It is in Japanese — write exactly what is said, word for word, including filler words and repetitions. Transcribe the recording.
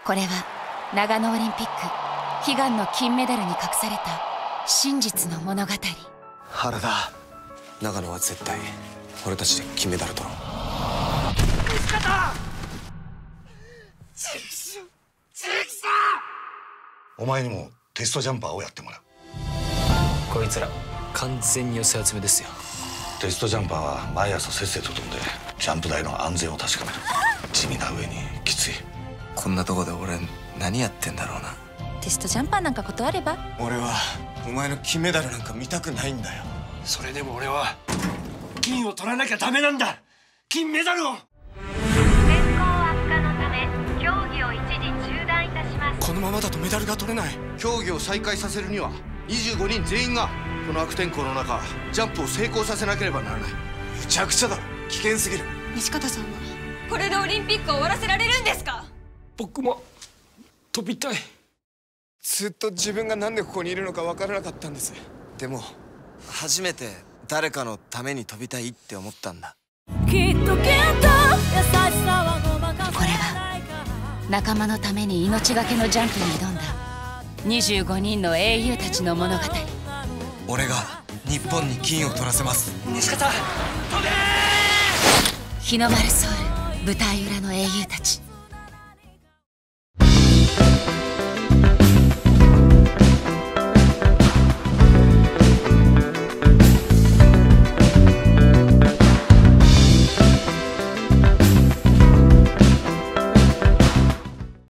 これは長野オリンピック悲願の金メダルに隠された真実の物語。 原田、長野は絶対俺たちで金メダル取ろう。 西方！ お前にもテストジャンパーをやってもらう。 こいつら完全に寄せ集めですよ。 テストジャンパーは毎朝せっせと飛んでジャンプ台の安全を確かめる。地味な上にきつい。 こんなとこで俺何やってんだろうな。 テストジャンパーなんか断れば？ 俺はお前の金メダルなんか見たくないんだよ。 それでも俺は金を取らなきゃダメなんだ。金メダルを。 天候悪化のため競技を一時中断いたします。 このままだとメダルが取れない。競技を再開させるにはにじゅうごにん全員がこの悪天候の中ジャンプを成功させなければならない。むちゃくちゃだろ。危険すぎる。 西方さんはこれでオリンピックを終わらせられるんですか？ 僕も飛びたい。ずっと自分がなんでここにいるのか分からなかったんです。でも初めて誰かのために飛びたいって思ったんだ。 これは仲間のために命がけのジャンプに挑んだにじゅうごにんの英雄たちの物語。 俺が日本に金を取らせます。 西方、飛べー！ 日の丸ソウル舞台裏の英雄たち。